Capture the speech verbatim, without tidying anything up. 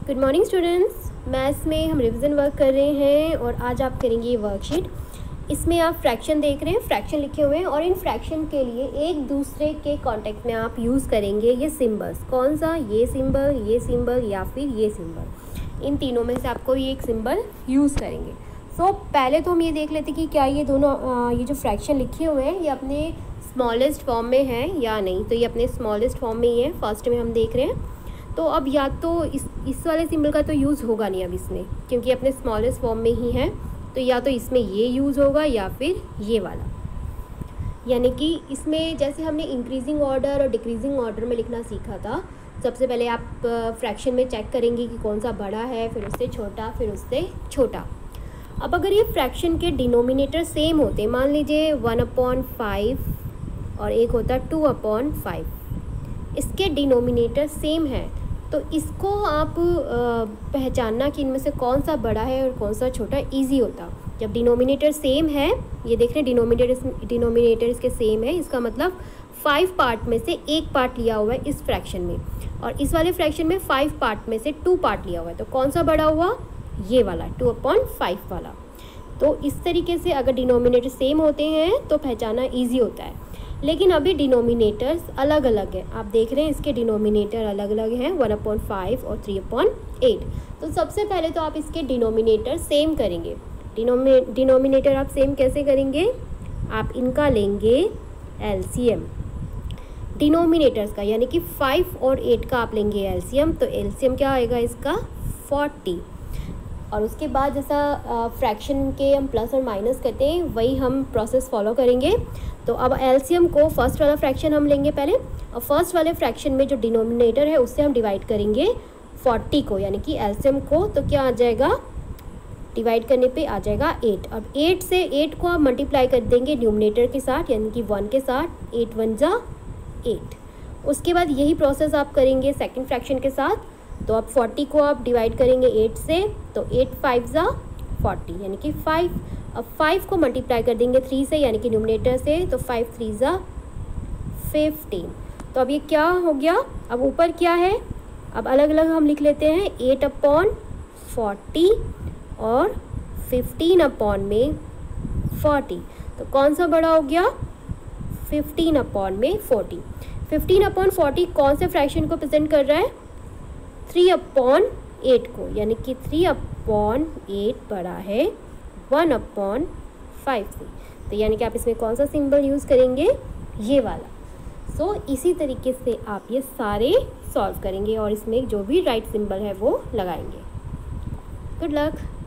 Good morning students. Maths में हम revision work कर रहे हैं और आज आप करेंगे ये वर्कशीट। इसमें आप फ्रैक्शन देख रहे हैं, फ्रैक्शन लिखे हुए हैं और इन फ्रैक्शन के लिए एक दूसरे के कांटेक्ट में आप यूज़ करेंगे ये सिंबल्स। कौन सा? ये सिंबल, ये सिंबल या फिर ये सिंबल। इन तीनों में से आपको ये एक सिंबल यूज़ करेंगे। सो so, पहले तो हम ये देख लेते कि क्या ये दोनों आ, ये जो फ्रैक्शन लिखे हुए हैं ये अपने स्मॉलेस्ट फॉर्म में है या नहीं। तो ये अपने स्मॉलेस्ट फॉर्म में ही है, फर्स्ट में हम देख रहे हैं। तो अब या तो इस इस वाले सिंबल का तो यूज़ होगा नहीं अब इसमें, क्योंकि अपने स्मॉलेस्ट फॉर्म में ही है। तो या तो इसमें ये यूज़ होगा या फिर ये वाला। यानी कि इसमें जैसे हमने इंक्रीजिंग ऑर्डर और डिक्रीजिंग ऑर्डर में लिखना सीखा था। सबसे पहले आप फ्रैक्शन में चेक करेंगे कि कौन सा बड़ा है, फिर उससे छोटा, फिर उससे छोटा। अब अगर ये फ्रैक्शन के डिनोमिनेटर सेम होते, मान लीजिए वन अपॉन फाइव और एक होता टू अपॉन फाइव, इसके डिनोमिनेटर सेम है, तो इसको आप पहचानना कि इनमें से कौन सा बड़ा है और कौन सा छोटा इजी होता। जब डिनोमिनेटर सेम है, ये देख रहे हैं डिनोमिनेटर डिनोमिनेटर इसके सेम है, इसका मतलब फाइव पार्ट में से एक पार्ट लिया हुआ है इस फ्रैक्शन में, और इस वाले फ्रैक्शन में फाइव पार्ट में से टू पार्ट लिया हुआ है। तो कौन सा बड़ा हुआ? ये वाला, टू अपॉन फाइव वाला। तो इस तरीके से अगर डिनोमिनेटर सेम होते हैं तो पहचानना ईजी होता है। लेकिन अभी डिनोमिनेटर्स अलग अलग है, आप देख रहे हैं इसके डिनोमिनेटर अलग अलग हैं, वन अपॉन फाइव और थ्री अपॉन एट। तो सबसे पहले तो आप इसके डिनोमिनेटर सेम करेंगे। डिनोमि डिनोमिनेटर आप सेम कैसे करेंगे? आप इनका लेंगे एलसीएम डिनोमिनेटर्स का, यानी कि फाइव और एट का आप लेंगे एलसीएम। तो एलसीएम क्या आएगा इसका? फोर्टी। और उसके बाद जैसा फ्रैक्शन के हम प्लस और माइनस करते हैं वही हम प्रोसेस फॉलो करेंगे। तो अब एलसीएम को फर्स्ट वाला फ्रैक्शन हम लेंगे पहले, और फर्स्ट वाले फ्रैक्शन में जो डिनोमिनेटर है उससे हम डिवाइड करेंगे फोर्टी को, यानी कि एलसीएम को। तो क्या आ जाएगा? डिवाइड करने पे आ जाएगा एट। अब एट से एट को आप मल्टीप्लाई कर देंगे न्यूमिनेटर के साथ, यानी कि वन के साथ। एट वन जा एट। उसके बाद यही प्रोसेस आप करेंगे सेकेंड फ्रैक्शन के साथ। तो अब फोर्टी को आप डिवाइड करेंगे एट से, तो एट फाइव ज़ा फोर्टी, यानी कि फाइव। अब फाइव को मल्टीप्लाई कर देंगे थ्री से, यानी कि न्यूमिनेटर से, तो फाइव थ्री ज़ा फिफ्टीन। तो अब ये क्या हो गया? अब ऊपर क्या है? अब अलग अलग हम लिख लेते हैं, एट अपॉन फोर्टी और फिफ्टीन अपॉन में फोर्टी। तो कौन सा बड़ा हो गया? फिफ्टीन अपॉन में फोर्टी। फिफ्टीन अपॉन फोर्टी कौन से फ्रैक्शन को प्रेजेंट कर रहा है? थ्री अपॉन एट को, यानी कि थ्री अपॉन एट बड़ा है वन अपॉन फाइव से। तो यानी कि आप इसमें कौन सा सिंबल यूज़ करेंगे? ये वाला। सो so, इसी तरीके से आप ये सारे सॉल्व करेंगे और इसमें जो भी राइट सिंबल है वो लगाएंगे। Good luck.